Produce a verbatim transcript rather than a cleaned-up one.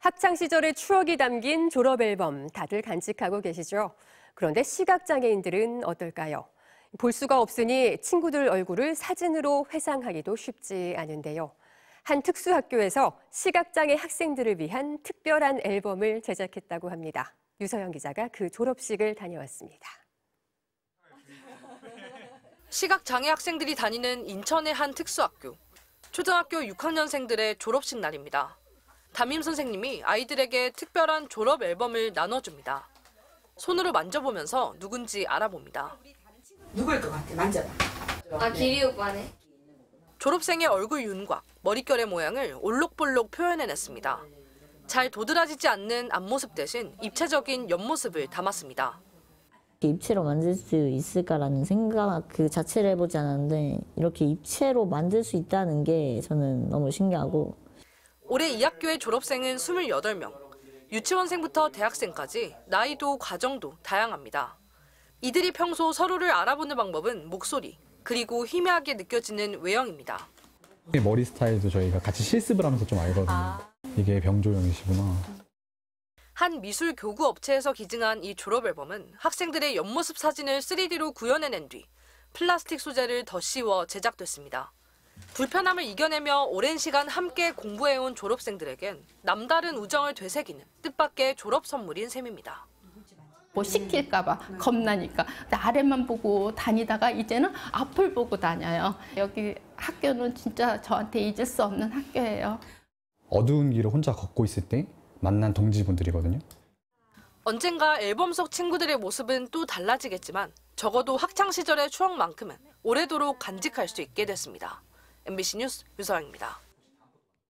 학창 시절의 추억이 담긴 졸업 앨범 다들 간직하고 계시죠? 그런데 시각장애인들은 어떨까요? 볼 수가 없으니 친구들 얼굴을 사진으로 회상하기도 쉽지 않은데요. 한 특수학교에서 시각장애 학생들을 위한 특별한 앨범을 제작했다고 합니다. 유서영 기자가 그 졸업식을 다녀왔습니다. 시각장애 학생들이 다니는 인천의 한 특수학교. 초등학교 육 학년생들의 졸업식 날입니다. 담임 선생님이 아이들에게 특별한 졸업 앨범을 나눠줍니다. 손으로 만져보면서 누군지 알아봅니다. 누굴 것 같아? 만져봐. 아, 기리 오빠네. 졸업생의 얼굴 윤곽, 머릿결의 모양을 올록볼록 표현해냈습니다. 잘 도드라지지 않는 앞모습 대신 입체적인 옆모습을 담았습니다. 입체로 만들 수 있을까라는 생각 그 자체를 해보지 않았는데 이렇게 입체로 만들 수 있다는 게 저는 너무 신기하고. 올해 이 학교의 졸업생은 스물여덟 명. 유치원생부터 대학생까지 나이도 과정도 다양합니다. 이들이 평소 서로를 알아보는 방법은 목소리, 그리고 희미하게 느껴지는 외형입니다. 머리 스타일도 저희가 같이 실습을 하면서 좀 알거든요. 아. 이게 병조형이시구나. 한 미술 교구 업체에서 기증한 이 졸업 앨범은 학생들의 옆모습 사진을 쓰리디로 구현해낸 뒤 플라스틱 소재를 더 씌워 제작됐습니다. 불편함을 이겨내며 오랜 시간 함께 공부해온 졸업생들에겐 남다른 우정을 되새기는 뜻밖의 졸업 선물인 셈입니다. 뭐 시킬까 봐 겁나니까 아래만 보고 다니다가 이제는 앞을 보고 다녀요. 여기 학교는 진짜 저한테 잊을 수 없는 학교예요. 어두운 길을 혼자 걷고 있을 때 만난 동지분들이거든요. 언젠가 앨범 속 친구들의 모습은 또 달라지겠지만 적어도 학창 시절의 추억만큼은 오래도록 간직할 수 있게 됐습니다. 엠비씨 뉴스 유서영입니다.